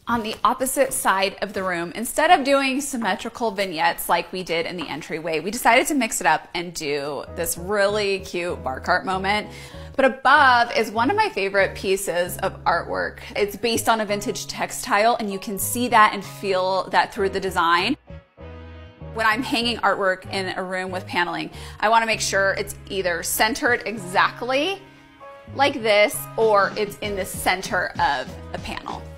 On the opposite side of the room, instead of doing symmetrical vignettes like we did in the entryway, we decided to mix it up and do this really cute bar cart moment. But above is one of my favorite pieces of artwork. It's based on a vintage textile, and you can see that and feel that through the design. When I'm hanging artwork in a room with paneling, I want to make sure it's either centered exactly like this or it's in the center of a panel.